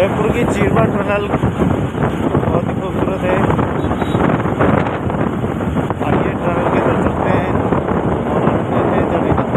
उदयपुर की चीरवा टनल बहुत ही खूबसूरत है। आइए टनल के अंदर चलते हैं और देखते हैं जर्नी का।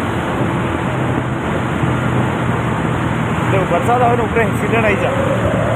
बरसात आवे ऊपर एक्सीडेंट आई जा।